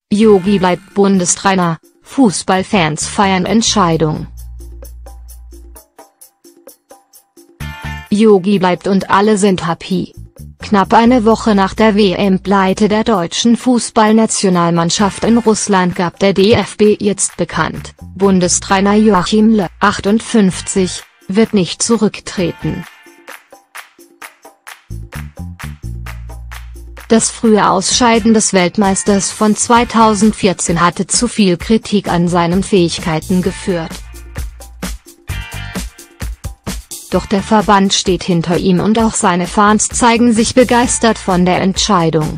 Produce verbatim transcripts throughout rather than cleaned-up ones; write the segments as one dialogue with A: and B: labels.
A: Yogi bleibt Bundestrainer, Fußballfans feiern Entscheidung. Yogi bleibt und alle sind happy. Knapp eine Woche nach der W M-Pleite der deutschen Fußballnationalmannschaft in Russland gab der D F B jetzt bekannt, Bundestrainer Joachim Löw, achtundfünfzig, wird nicht zurücktreten. Das frühe Ausscheiden des Weltmeisters von zweitausendvierzehn hatte zu viel Kritik an seinen Fähigkeiten geführt. Doch der Verband steht hinter ihm und auch seine Fans zeigen sich begeistert von der Entscheidung.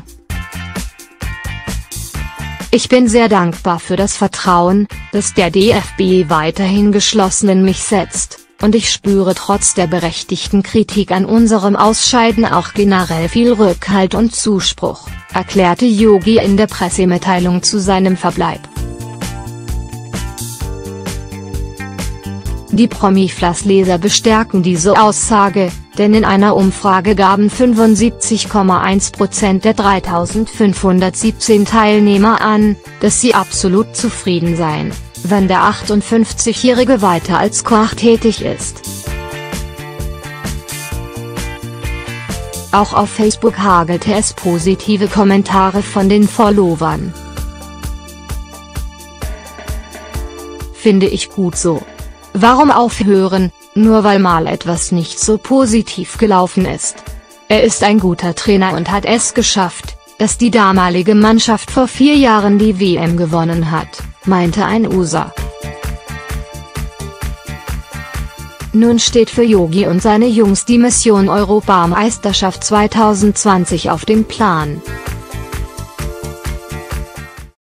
A: Ich bin sehr dankbar für das Vertrauen, das der D F B weiterhin geschlossen in mich setzt, und ich spüre trotz der berechtigten Kritik an unserem Ausscheiden auch generell viel Rückhalt und Zuspruch, erklärte Yogi in der Pressemitteilung zu seinem Verbleib. Die Promi-Flash-Leser bestärken diese Aussage, denn in einer Umfrage gaben fünfundsiebzig Komma eins Prozent der dreitausendfünfhundertsiebzehn Teilnehmer an, dass sie absolut zufrieden seien, wenn der achtundfünfzigjährige weiter als Koch tätig ist. Auch auf Facebook hagelte es positive Kommentare von den Followern. Finde ich gut so. Warum aufhören, nur weil mal etwas nicht so positiv gelaufen ist? Er ist ein guter Trainer und hat es geschafft, dass die damalige Mannschaft vor vier Jahren die W M gewonnen hat, meinte ein User. Nun steht für Yogi und seine Jungs die Mission Europameisterschaft zweitausendzwanzig auf dem Plan.